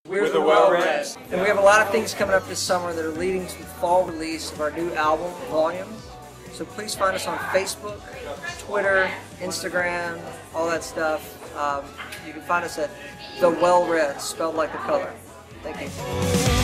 We're the Well-Read. And we have a lot of things coming up this summer that are leading to the fall release of our new album, Volume. So please find us on Facebook, Twitter, Instagram, all that stuff. You can find us at The Well-Read, spelled like the color. Thank you.